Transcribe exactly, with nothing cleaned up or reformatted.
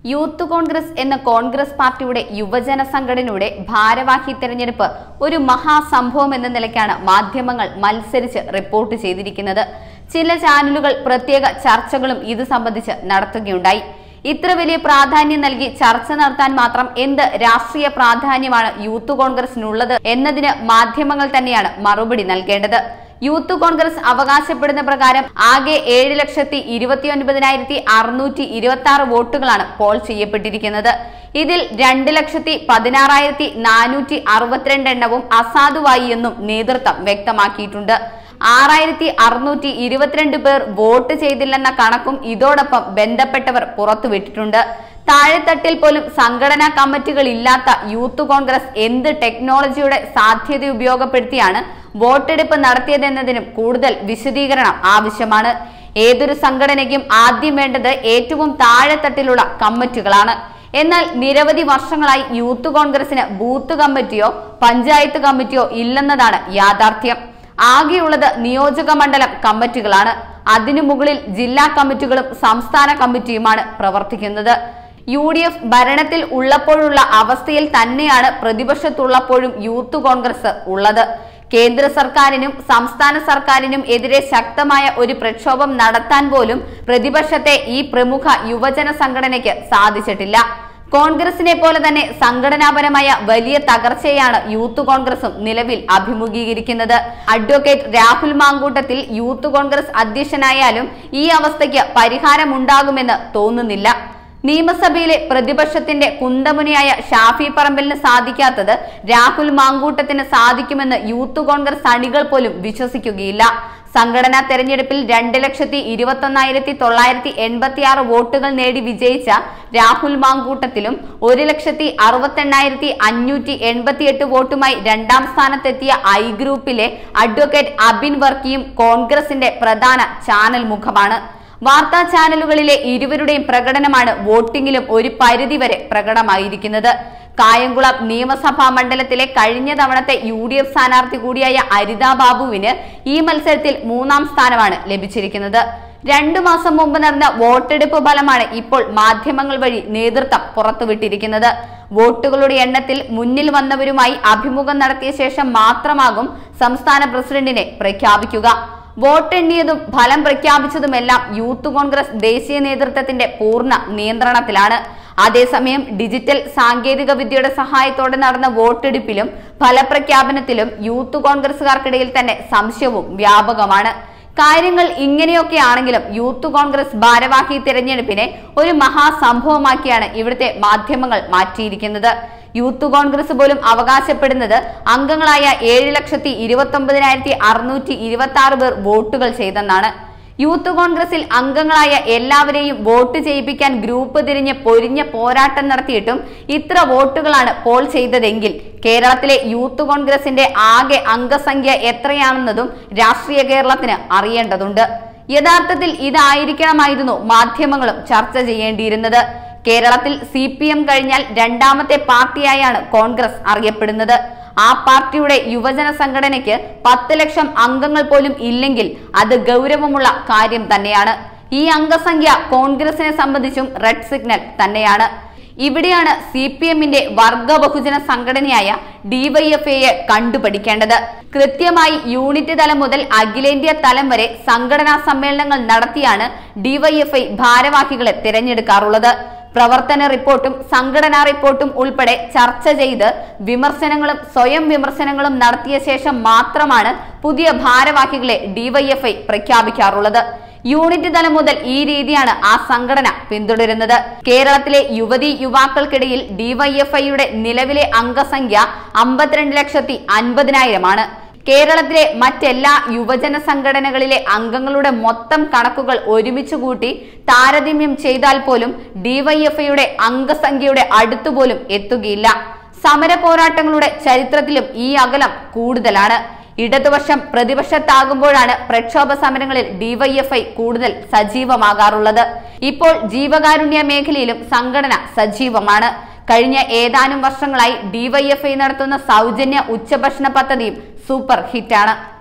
Youth Congress എന്ന കോൺഗ്രസ് പാർട്ടിയുടെ യുവജന സംഘടനയുടെ ഭാരവാഹി തെരഞ്ഞെടുപ്പ് ഒരു മഹാസംഭവം എന്ന നിലയ്ക്കാണ് മാധ്യമങ്ങൾ മത്സരിച്ച് റിപ്പോർട്ട് ചെയ്തിരിക്കുന്നത്. ചില ചാനലുകൾ പ്രത്യേക ചർച്ചകളും ഇത് സംബന്ധിച്ച് നടത്തുകയുണ്ടായി. ഇത്ര വലിയ പ്രാധാന്യം നൽകി ചർച്ച നടത്താൻ മാത്രം എന്ത് രാഷ്ട്രീയ പ്രാധാന്യമാണ് യൂത്ത് കോൺഗ്രസിനുള്ളത് എന്നതിന് മാധ്യമങ്ങൾ തന്നെയാണ് മറുപടി നൽകേണ്ടത്. യൂത്ത് കോൺഗ്രസ് അവകാശപ്പെടുന്ന പ്രകാരം ആകെ ഏഴ് ലക്ഷത്തി ഇരുപത്തി ഒൻപതിനായിരത്തി അറുന്നൂറ്റി ഇരുപത്തി ആറ് വോട്ടുകളാണ് പോൾ ചെയ്യപ്പെട്ടിരിക്കുന്നത്. ഇതിൽ രണ്ട് ലക്ഷത്തി പതിനാറായിരത്തി നാനൂറ്റി അറുപത്തിരണ്ട് എണ്ണവും അസാധുവായി എന്നും നേതൃത്വം വ്യക്തമാക്കിയിട്ടുണ്ട്. ആറായിരത്തി അറുന്നൂറ്റി ഇരുപത്തിരണ്ട് പേർ വോട്ട് ചെയ്തില്ലെന്ന കണക്കും ഇതോടൊപ്പം ബന്ധപ്പെട്ടവർ പുറത്തുവിട്ടിട്ടുണ്ട്. താഴെത്തട്ടിൽ പോലും സംഘടനാ കമ്മിറ്റികൾ ഇല്ലാത്ത യൂത്ത് കോൺഗ്രസ് എന്ത് ടെക്നോളജിയുടെ സാധ്യത ഉപയോഗപ്പെടുത്തിയാണ് വോട്ടെടുപ്പ് നടത്തിയതെന്നതിനും കൂടുതൽ വിശദീകരണം ആവശ്യമാണ്. ഏതൊരു സംഘടനയ്ക്കും ആദ്യം വേണ്ടത് ഏറ്റവും താഴെത്തട്ടിലുള്ള കമ്മിറ്റികളാണ്. എന്നാൽ നിരവധി വർഷങ്ങളായി യൂത്ത് കോൺഗ്രസിന് ബൂത്ത് കമ്മിറ്റിയോ പഞ്ചായത്ത് കമ്മിറ്റിയോ ഇല്ലെന്നതാണ് യാഥാർത്ഥ്യം. ആകെയുള്ളത് നിയോജക മണ്ഡലം കമ്മിറ്റികളാണ്. അതിനു മുകളിൽ ജില്ലാ കമ്മിറ്റികളും സംസ്ഥാന കമ്മിറ്റിയുമാണ് പ്രവർത്തിക്കുന്നത്. യു ഡി എഫ് ഭരണത്തിൽ ഉള്ളപ്പോഴുള്ള അവസ്ഥയിൽ തന്നെയാണ് പ്രതിപക്ഷത്തുള്ളപ്പോഴും യൂത്ത് കോൺഗ്രസ് ഉള്ളത്. കേന്ദ്ര സർക്കാരിനും സംസ്ഥാന സർക്കാരിനും എതിരെ ശക്തമായ ഒരു പ്രക്ഷോഭം നടത്താൻ പോലും പ്രതിപക്ഷത്തെ ഈ പ്രമുഖ യുവജന സംഘടനയ്ക്ക് സാധിച്ചിട്ടില്ല. കോൺഗ്രസിനെ പോലെ തന്നെ സംഘടനാപരമായ വലിയ തകർച്ചയാണ് യൂത്ത് കോൺഗ്രസും നിലവിൽ അഭിമുഖീകരിക്കുന്നത്. അഡ്വക്കേറ്റ് രാഹുൽ മാങ്കൂട്ടത്തിൽ യൂത്ത് കോൺഗ്രസ് അധ്യക്ഷനായാലും ഈ അവസ്ഥയ്ക്ക് പരിഹാരമുണ്ടാകുമെന്ന് തോന്നുന്നില്ല. നിയമസഭയിലെ പ്രതിപക്ഷത്തിന്റെ കുന്തമുനയായ ഷാഫി പറമ്പലിന് സാധിക്കാത്തത് രാഹുൽ മാങ്കൂട്ടത്തിന് സാധിക്കുമെന്ന് യൂത്ത് കോൺഗ്രസ് അണികൾ പോലും വിശ്വസിക്കുകയില്ല. സംഘടനാ തെരഞ്ഞെടുപ്പിൽ രണ്ട് ലക്ഷത്തി ഇരുപത്തി ഒന്നായിരത്തി തൊള്ളായിരത്തി എൺപത്തി ആറ് വോട്ടുകൾ നേടി വിജയിച്ച രാഹുൽ മാങ്കൂട്ടത്തിലും ഒരു ലക്ഷത്തി അറുപത്തി എണ്ണായിരത്തി അഞ്ഞൂറ്റി എൺപത്തി എട്ട് വോട്ടുമായി രണ്ടാം സ്ഥാനത്തെത്തിയ ഐ ഗ്രൂപ്പിലെ അഡ്വക്കേറ്റ് അബിൻ വർക്കിയും കോൺഗ്രസിന്റെ പ്രധാന ചാനൽ മുഖമാണ്. വാർത്താ ചാനലുകളിലെ ഇരുവരുടെയും പ്രകടനമാണ് വോട്ടിംഗിലും ഒരു പരിധിവരെ പ്രകടമായിരിക്കുന്നത്. കായംകുളം നിയമസഭാ മണ്ഡലത്തിലെ കഴിഞ്ഞ തവണത്തെ യു ഡി എഫ് സ്ഥാനാർത്ഥി കൂടിയായ അരിത ബാബുവിന് ഈ മത്സരത്തിൽ മൂന്നാം സ്ഥാനമാണ് ലഭിച്ചിരിക്കുന്നത്. രണ്ടു മാസം മുമ്പ് നടന്ന വോട്ടെടുപ്പ് ഫലമാണ് ഇപ്പോൾ മാധ്യമങ്ങൾ വഴി നേതൃത്വം പുറത്തുവിട്ടിരിക്കുന്നത്. വോട്ടുകളുടെ എണ്ണത്തിൽ മുന്നിൽ വന്നവരുമായി അഭിമുഖം നടത്തിയ ശേഷം മാത്രമാകും സംസ്ഥാന പ്രസിഡന്റിനെ പ്രഖ്യാപിക്കുക. വോട്ടെണ്ണിയതും ഫലം പ്രഖ്യാപിച്ചതുമെല്ലാം യൂത്ത് കോൺഗ്രസ് ദേശീയ നേതൃത്വത്തിന്റെ പൂർണ്ണ നിയന്ത്രണത്തിലാണ്. അതേസമയം ഡിജിറ്റൽ സാങ്കേതിക വിദ്യയുടെ സഹായത്തോടെ നടന്ന വോട്ടെടുപ്പിലും ഫലപ്രഖ്യാപനത്തിലും യൂത്ത് കോൺഗ്രസുകാർക്കിടയിൽ തന്നെ സംശയവും വ്യാപകമാണ്. കാര്യങ്ങൾ ഇങ്ങനെയൊക്കെയാണെങ്കിലും യൂത്ത് കോൺഗ്രസ് ഭാരവാഹി തിരഞ്ഞെടുപ്പിനെ ഒരു മഹാസംഭവമാക്കിയാണ് ഇവിടുത്തെ മാധ്യമങ്ങൾ മാറ്റിയിരിക്കുന്നത്. യൂത്ത് കോൺഗ്രസ് പോലും അവകാശപ്പെടുന്നത് അംഗങ്ങളായ ഏഴ് ലക്ഷത്തി ഇരുപത്തി ഒമ്പതിനായിരത്തി അറുന്നൂറ്റി ഇരുപത്തി ആറ് പേർ വോട്ടുകൾ ചെയ്തെന്നാണ്. യൂത്ത് കോൺഗ്രസിൽ അംഗങ്ങളായ എല്ലാവരെയും വോട്ട് ചെയ്യിപ്പിക്കാൻ ഗ്രൂപ്പ് തിരിഞ്ഞ് പൊരിഞ്ഞ പോരാട്ടം നടത്തിയിട്ടും ഇത്ര വോട്ടുകളാണ് പോൾ ചെയ്തതെങ്കിൽ കേരളത്തിലെ യൂത്ത് കോൺഗ്രസിന്റെ ആകെ അംഗസംഖ്യ എത്രയാണെന്നതും രാഷ്ട്രീയ കേരളത്തിന് അറിയേണ്ടതുണ്ട്. യഥാർത്ഥത്തിൽ ഇതായിരിക്കണമായിരുന്നു മാധ്യമങ്ങളും ചർച്ച ചെയ്യേണ്ടിയിരുന്നത്. കേരളത്തിൽ സി പി എം കഴിഞ്ഞാൽ രണ്ടാമത്തെ പാർട്ടിയായാണ് കോൺഗ്രസ് അറിയപ്പെടുന്നത്. ആ പാർട്ടിയുടെ യുവജന സംഘടനയ്ക്ക് പത്ത് ലക്ഷം അംഗങ്ങൾ പോലും ഇല്ലെങ്കിൽ അത് ഗൗരവമുള്ള കാര്യം തന്നെയാണ്. ഈ അംഗസംഖ്യ കോൺഗ്രസിനെ സംബന്ധിച്ചും റെഡ് സിഗ്നൽ തന്നെയാണ്. ഇവിടെയാണ് സി പി എമ്മിന്റെ വർഗ ബഹുജന സംഘടനയായ ഡിവൈഎഫ്ഐയെ കണ്ടുപഠിക്കേണ്ടത്. കൃത്യമായി യൂണിറ്റ് തലം മുതൽ അഖിലേന്ത്യാ തലം വരെ സംഘടനാ സമ്മേളനങ്ങൾ നടത്തിയാണ് ഡിവൈഎഫ്ഐ ഭാരവാഹികളെ തിരഞ്ഞെടുക്കാറുള്ളത്. പ്രവർത്തന റിപ്പോർട്ടും സംഘടനാ റിപ്പോർട്ടും ഉൾപ്പെടെ ചർച്ച ചെയ്ത് വിമർശനങ്ങളും സ്വയം വിമർശനങ്ങളും നടത്തിയ ശേഷം മാത്രമാണ് പുതിയ ഭാരവാഹികളെ ഡിവൈഎഫ്ഐ പ്രഖ്യാപിക്കാറുള്ളത്. യൂണിറ്റ് തലം മുതൽ ഈ രീതിയാണ് ആ സംഘടന പിന്തുടരുന്നത്. കേരളത്തിലെ യുവതി യുവാക്കൾക്കിടയിൽ ഡിവൈഎഫ്ഐയുടെ നിലവിലെ അംഗസംഖ്യ അമ്പത്തിരണ്ട് ലക്ഷത്തി അൻപതിനായിരമാണ്. കേരളത്തിലെ മറ്റെല്ലാ യുവജന സംഘടനകളിലെ അംഗങ്ങളുടെ മൊത്തം കണക്കുകൾ ഒരുമിച്ച് കൂട്ടി താരതമ്യം ചെയ്താൽ പോലും ഡിവൈഎഫ്ഐയുടെ അംഗസംഖ്യയുടെ അടുത്തുപോലും എത്തുകയില്ല. സമര പോരാട്ടങ്ങളുടെ ചരിത്രത്തിലും ഈ അകലം കൂടുതലാണ്. ഇടതുപക്ഷം പ്രതിപക്ഷത്താകുമ്പോഴാണ് പ്രക്ഷോഭ സമരങ്ങളിൽ ഡിവൈഎഫ്ഐ കൂടുതൽ സജീവമാകാറുള്ളത്. ഇപ്പോൾ ജീവകാരുണ്യ മേഖലയിലും സംഘടന സജീവമാണ്. കഴിഞ്ഞ ഏതാനും വർഷങ്ങളായി ഡിവൈഎഫ്ഐ നടത്തുന്ന സൗജന്യ ഉച്ചഭക്ഷണ പദ്ധതിയും സൂപ്പർ ഹിറ്റാണ്.